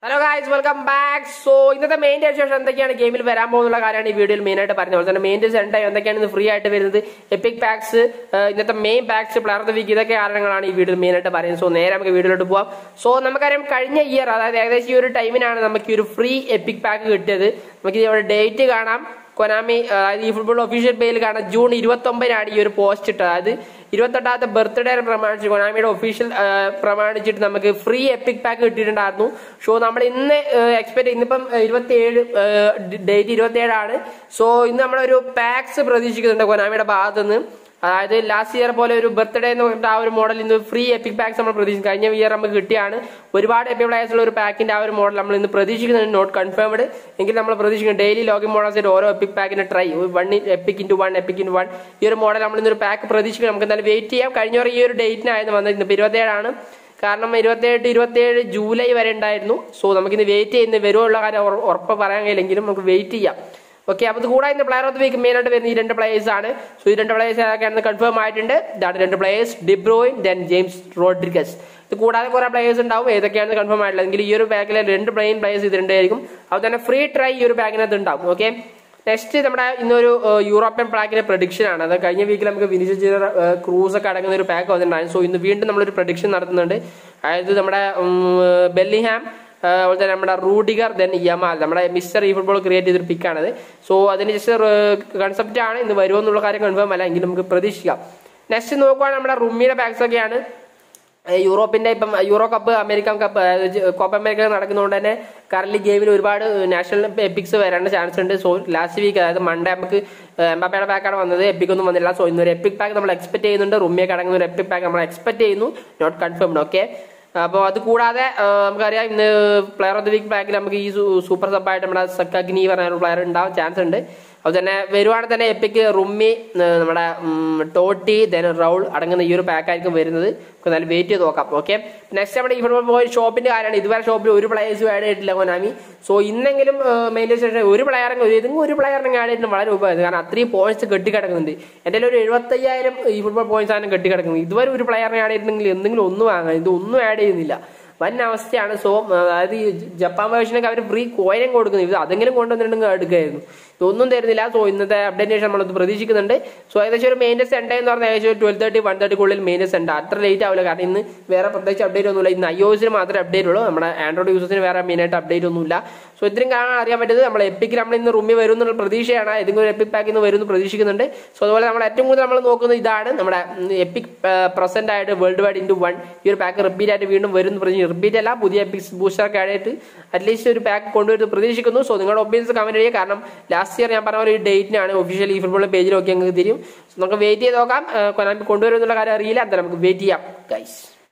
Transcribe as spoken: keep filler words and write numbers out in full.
Hello guys, welcome back. So ഇന്നത്തെ main ശേഷം എന്തൊക്കെയാണ് ഗെയിമിൽ വരാൻ പോകുന്ന കാര്യമാണ് ഈ വീഡിയോയിൽ മെയിൻ ആയിട്ട് പറഞ്ഞത്. അതുപോലെ മെയിൻ സെൻഡ് എന്തൊക്കെയാണ് ഫ്രീ ആയിട്ട് വരുന്നത്, എപ്പിക് പാക്സ്, ഇന്നത്തെ main packs, player of the week, ഇതൊക്കെ കാരണങ്ങളാണ് ഈ വീഡിയോയിൽ മെയിൻ ആയിട്ട് പറയുന്നത്. സോ നേരെ നമുക്ക് വീഡിയോയിലോട്ട് പോവാം. സോ നമുക്കറിയാം കഴിഞ്ഞ ഇയർ, അതായത് ഏകദേശം ഈ ഒരു ടൈമിനാണ് നമുക്ക് ഈ ഒരു ഫ്രീ എപ്പിക് പാക്ക് കിട്ടിയത്. നമുക്ക് ഇവിടെ ഡേറ്റ് കാണാം, കൊനാമി അതായത് ഈ ഫുട്ബോൾ ഒഫീഷ്യൽ പേജിൽ കാണാം, ജൂൺ ഇരുപത്തി ഒമ്പതിനാണ് ഈ ഒരു പോസ്റ്റ് ഇട്ടത്. അതായത് ഇരുപത്തെട്ടാമത്തെ ബർത്ത്ഡേ പ്രമാണിച്ച് കൊനാമിയുടെ ഒഫീഷ്യൽ പ്രമാണിച്ചിട്ട് നമുക്ക് ഫ്രീ എപ്പിക് പാക്ക് കിട്ടിയിട്ടുണ്ടായിരുന്നു. ഷോ നമ്മൾ ഇന്ന് എക്സ്പെക്ട് ഇന്നിപ്പം ഇരുപത്തി ഏഴ് ഡേറ്റ് ഇരുപത്തി ഏഴാണ്. സോ ഇന്ന് നമ്മളൊരു പാക്സ് പ്രതീക്ഷിക്കുന്നുണ്ട് കൊനാമിയുടെ ഭാഗത്തുനിന്ന്. അതായത് ലാസ്റ്റ് ഇയർ പോലെ ഒരു ബർത്ത്ഡേ എന്ന് പറഞ്ഞിട്ട് ആ ഒരു മോഡൽ ഇന്ന് ഫ്രീ എപ്പിക് പാക്സ് നമ്മൾ പ്രതീക്ഷിക്കും. കഴിഞ്ഞ ഇയർ നമുക്ക് കിട്ടിയാണ് ഒരുപാട് എപ്പിക് പ്ലേയേഴ്സ് ഉള്ള ഒരു പാക്കിന്റെ ആ ഒരു മോഡൽ നമ്മൾ ഇന്ന് പ്രതീക്ഷിക്കുന്നുണ്ട്. നോട്ട് കൺഫേംഡ് എങ്കിൽ നമ്മൾ പ്രതീക്ഷിക്കും ഡെയിലി ലോഗിൻ മോഡൽസ് ഓരോ എപ്പിക് പാക്കിന് try one epic into one epic into one ഈ ഒരു മോഡൽ നമ്മൾ ഇന്നൊരു പാക്ക് പ്രതീക്ഷിക്കും. നമുക്ക് എന്തായാലും വെയിറ്റ് ചെയ്യാം. കഴിഞ്ഞ ഈ ഒരു ഡേറ്റിനായിരുന്നു വന്നത്, ഇന്നിപ്പോൾ ഇരുപത്തേഴാണ്. കാരണം ഇരുപത്തിയെട്ട് ഇരുപത്തിയേഴ് ജൂലൈ വരെ ഉണ്ടായിരുന്നു. സോ നമുക്കിന്ന് വെയിറ്റ് ചെയ്യുന്ന വരുമുള്ള കാര്യം ഉറപ്പ് പറയാൻ കഴിയില്ലെങ്കിലും നമുക്ക് വെയിറ്റ് ചെയ്യാം. ഓക്കെ, അപ്പോൾ ഇത് കൂടാതെ ഇന്ന് player of the week main ആയിട്ട് വരുന്ന ഈ രണ്ട് പ്ലേയേഴ്സ് ആണ്. സോ ഈ രണ്ട് പ്ലേയേഴ്സ് ഏതൊക്കെയാണെന്ന് കൺഫേം ആയിട്ടുണ്ട്. ഇതാണ് രണ്ട് players, De Bruyne then James Rodriguez. ഇത് കൂടാതെ കുറെ പ്ലേയേഴ്സ് ഉണ്ടാവും, ഏതൊക്കെയാണെന്ന് കൺഫേം ആയിട്ടില്ല. എങ്കിൽ ഈ ഒരു പാക്കിലെ രണ്ട് മെയിൻ പ്ലേയേഴ്സ് ഇത് രണ്ടായിരിക്കും. അതുപോലെ തന്നെ ഫ്രീ ട്രൈ ഈ ഒരു പാക്കിനകത്ത് ഉണ്ടാവും. ഓക്കെ, നെക്സ്റ്റ് നമ്മുടെ ഇന്നൊരു യൂറോപ്യൻ പാക്കിന്റെ പ്രഡിക്ഷൻ ആണ്. അത് കഴിഞ്ഞ വീക്കിൽ നമുക്ക് വിനിഷ്യസ് ജൂനിയർ, ക്രൂസ് ഒക്കെ അടങ്ങുന്ന ഒരു പാക്ക് വന്നിട്ടുണ്ടായിരുന്നു. സോ ഇന്ന് വീണ്ടും നമ്മളൊരു പ്രഡിക്ഷൻ നടത്തുന്നുണ്ട്. അതായത് നമ്മുടെ ബെല്ലിംഗ്ഹാം, അതുപോലെ തന്നെ നമ്മുടെ റൂഡിഗർ, ദെൻ യമാൽ, നമ്മുടെ മിസ്റ്റർ ഈ ഫുട്ബോൾ ക്രിയേറ്റ് ചെയ്തൊരു പിക്കാണത്. സോ അതിന് ജസ്റ്റ് കൺസെപ്റ്റ് ആണ്, ഇന്ന് വരുമോ എന്നുള്ള കാര്യം കൺഫേം അല്ല, എങ്കിലും നമുക്ക് പ്രതീക്ഷിക്കാം. നെക്സ്റ്റ് നോക്കുവാണെങ്കിൽ നമ്മുടെ റുമ്മിയുടെ പാക്സ് ഒക്കെയാണ്. യൂറോപ്പിന്റെ ഇപ്പം Euro cup, American cup, Copa America നടക്കുന്നതുകൊണ്ട് തന്നെ കറന്റ് ഗെയിമിൽ ഒരുപാട് നാഷണൽ എപ്പിക്സ് വരേണ്ട ചാൻസ് ഉണ്ട്. സോ ലാസ്റ്റ് വീക്ക്, അതായത് മൺഡേ നമുക്ക് എംബാപ്പയുടെ പാക്കാണ് വന്നത്, എപ്പിക് ഒന്നും വന്നില്ല. സോ ഇന്നൊരു എപ്പിക് പാക്ക് നമ്മൾ എക്സ്പെക്ട് ചെയ്യുന്നുണ്ട്. റുമ്മിയൊക്കെ അടങ്ങുന്ന ഒരു എപ്പിക് പാക്ക് നമ്മൾ എക്സ്പെക്ട് ചെയ്യുന്നു. Not confirmed. ഓക്കെ, അപ്പോൾ അത് കൂടാതെ നമുക്കറിയാം ഇന്ന് പ്ലെയർ ഓഫ് ദി വീക്ക് പാക്കിൽ നമുക്ക് ഈ സൂപ്പർ സബായിട്ട് നമ്മുടെ സക്കഗ്നി പറഞ്ഞ ഒരു പ്ലെയർ ഉണ്ടാവാൻ ചാൻസ് ഉണ്ട്. അത് തന്നെ വരുവാണെങ്കിൽ തന്നെ എപ്പിക്ക് റുമ്മി, നമ്മുടെ ടോട്ടി, ദെൻ റൗൾ അടങ്ങുന്ന ഈ ഒരു പാക്ക് ആയിരിക്കും വരുന്നത്. എന്നാലും വെയിറ്റ് ചെയ്ത് നോക്കാം. ഓക്കെ, നെക്സ്റ്റ് നമ്മുടെ ഈ ഫുട്ബോൾ പോയി ഷോപ്പിന്റെ കാര്യമാണ്. ഇതുവരെ ഷോപ്പിൽ ഒരു പ്ലേയേഴ്സും ആഡ് ചെയ്തിട്ടില്ല കൊനാമി. സോ ഇന്നെങ്കിലും മെയിൻറ്റെയിൻ ഒരു പ്ലെയറിന് ഏതെങ്കിലും ഒരു പ്ലെയറിനെ ആഡ് ചെയ്തിട്ട് വളരെ ഉപകാരം. കാരണം അത്രയും പോയിന്റ്സ് കെട്ടിക്കിടക്കുന്നുണ്ട്. എൻ്റെ ഒരു എഴുപത്തയ്യായിരം ഈ ഫുട്ബോൾ പോയിന്റ്സ് ആണ് കെട്ടിക്കിടക്കുന്നത്. ഇതുവരെ ഒരു പ്ലെയറിനെ ആഡ് ചെയ്തിട്ടുണ്ടെങ്കിൽ എന്തെങ്കിലും ഒന്നും വാങ്ങാം, ഇതൊന്നും ആഡ് ചെയ്യുന്നില്ല. വൻ അവസ്ഥയാണ്. സോ അതായത് ഈ ജപ്പാൻ വേർഷനൊക്കെ അവർ ഫ്രീ കോയിനും കൊടുക്കുന്നു. ഇത് അതെങ്കിലും കൊണ്ടുവന്നിട്ടുണ്ടെങ്കിൽ എടുക്കായിരുന്നു, ഇതൊന്നും തരുന്നില്ല. സോ ഇന്നത്തെ അപ്ഡേറ്റ് ശേഷം നമ്മളത് പ്രതീക്ഷിക്കുന്നുണ്ട്. സോ ഏകദേശം ഒരു മെയിൻറ്റെസ് സെൻഡ് എന്ന് പറഞ്ഞാൽ ഏകദേശം ട്വൽവ് തേർട്ടി വൺ തേർട്ടിക്കുള്ളിൽ മെയിൻറ്റെസ് സെൻഡ്. അത്ര ലേറ്റ് ആവില്ല, കാരണം ഇന്ന് വേറെ പ്രത്യേകിച്ച് അപ്ഡേറ്റ് ഒന്നുമില്ല. ഇന്ന് ഐ ഒ എസിന് മാത്രമേ അപ്ഡേറ്റ് ഉള്ളൂ, നമ്മുടെ ആൻഡ്രോയിഡ് യൂസേഴ്സിന് വേറെ മെയിനായിട്ട് അപ്ഡേറ്റ് ഒന്നുമില്ല. സോ ഇത്രയും കാണാൻ അറിയാൻ പറ്റുന്നത് നമ്മൾ എപ്പിക്ക് നമ്മൾ ഇന്ന് റൂമിൽ വരും എന്നുള്ള പ്രതീക്ഷയാണ്. ഏതെങ്കിലും ഒരു എപ്പിക് പാക്ക് ഇന്ന് വരുമെന്ന് പ്രതീക്ഷിക്കുന്നുണ്ട്. സോ അതുപോലെ നമ്മൾ ഏറ്റവും കൂടുതൽ നമ്മൾ നോക്കുന്നത് ഇതാണ്, നമ്മുടെ എപ്പിക് പ്രസന്റ് ആയിട്ട് വേൾഡ് വൈഡ് ഇൻറ്റു വൺ ഈ ഒരു പാക്ക് റിപ്പീറ്റ് ആയിട്ട് വീണ്ടും വരും പ്രതീക്ഷ. റിപ്പീറ്റ് അല്ല, പുതിയ എപ്പിക്സ് ബൂസ്റ്റർ ആയിട്ട് അറ്റ്ലീസ്റ്റ് ഒരു പാക്ക് കൊണ്ടുവരുന്നത് പ്രതീക്ഷിക്കുന്നു. സോ നിങ്ങളുടെ ഒപ്പീനിയൻസ് കമന്റ് ചെയ്യുക. കാരണം ലാസ്റ്റ് ഇയർ ഞാൻ പറഞ്ഞ ഒരു ഡേറ്റിനാണ് ഒഫീഷ്യൽ ഈ ഫുട്ബോൾ പേജിൽ നോക്കി ഞങ്ങൾക്ക് തരും. സോ നമുക്ക് വെയിറ്റ് ചെയ്ത് നോക്കാം. കൊനാമി കൊണ്ടുവരും എന്നുള്ള കാര്യം അറിയില്ല, എന്തായാലും നമുക്ക് വെയിറ്റ് ചെയ്യാം ഗൈസ്.